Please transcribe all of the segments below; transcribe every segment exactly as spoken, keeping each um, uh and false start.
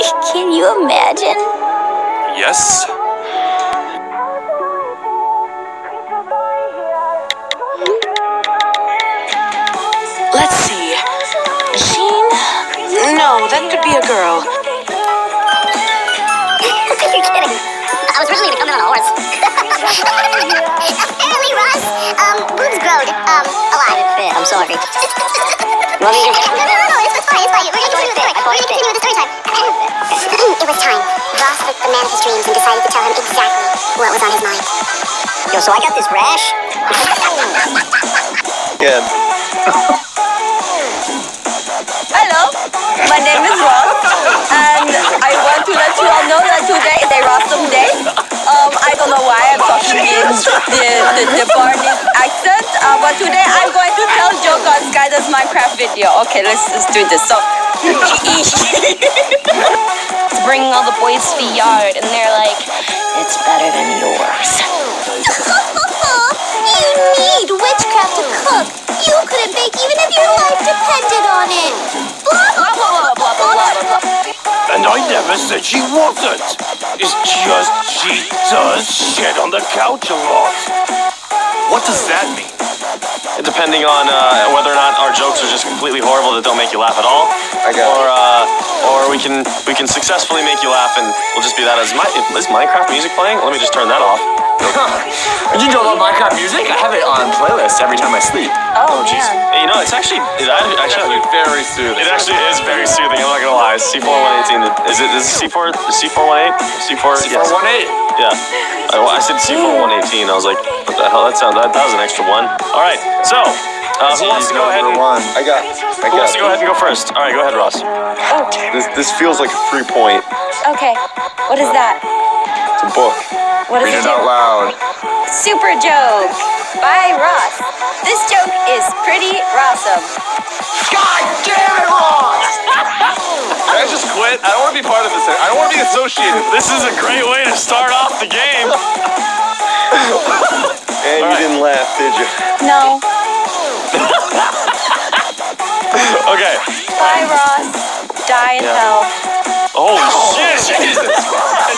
Can you imagine? Yes. Let's see. Jean? No, that could be a girl. You're kidding. I was originally gonna come in on a horse. Apparently, Ross, um, boobs growed, um, alive. Yeah, I'm sorry. no, no, no, no, it's fine, it's fine. We're gonna continue with the story. We're gonna continue with the story time. It was time. Ross looked the man of his dreams and decided to tell him exactly what was on his mind. Yo, so I got this rash. Yeah. Hello, my name is Ross, and I want to let you all know that today is a Rossum day. Um, I don't know why I'm talking in the, the, the Barney accent, uh, but today I'm going to tell joke on Skyda's Minecraft video. Okay, let's, let's do this. So, it's bringing all the boys to the yard, and they're like, it's better than yours. You need witchcraft to cook. You couldn't bake even if your life depended on it. Blah, blah, blah, blah, blah, blah, blah. And I never said she wasn't. It's just she does shit on the couch a lot. What does that mean? Depending on uh, whether or not our jokes are just completely horrible that don't make you laugh at all, I got or uh, or we can we can successfully make you laugh and we'll just be that as my is Minecraft music playing? Let me just turn that off. Did you know about Minecraft music? I have it on playlist every time I sleep. Oh, jeez. Hey, you know, it's actually it actually very soothing. it actually is very soothing. I'm not gonna lie. C four one eighteen is it is it C four C four one eight C four C four one eight. Yeah, I, I said C four one eighteen. I was like, what the hell? That sound that, that was an extra one. All right, so uh, who wants to go ahead? And, one. I got. I who got. wants to go ahead and go first? All right, go ahead, Ross. This this feels like a free point. Okay, what is that? It's a book. What does Read it it do? out loud. Super joke by Ross. This joke is pretty Rossum. God damn it, Ross! Can I just quit? I don't want to be part of this. I don't want to be associated. This is a great way to start off the game. And you right. didn't laugh, did you? No. Okay. Bye, Ross. Die in Yeah. hell. Oh, shit! Jesus Christ!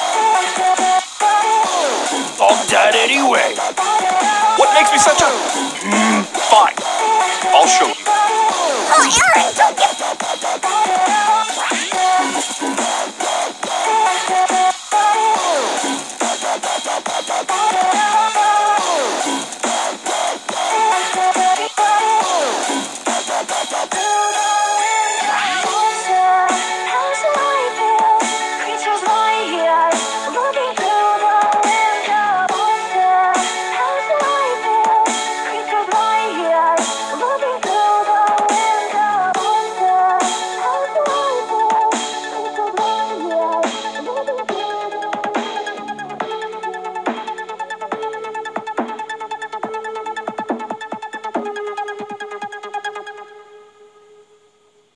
I'm dead anyway. What makes me such a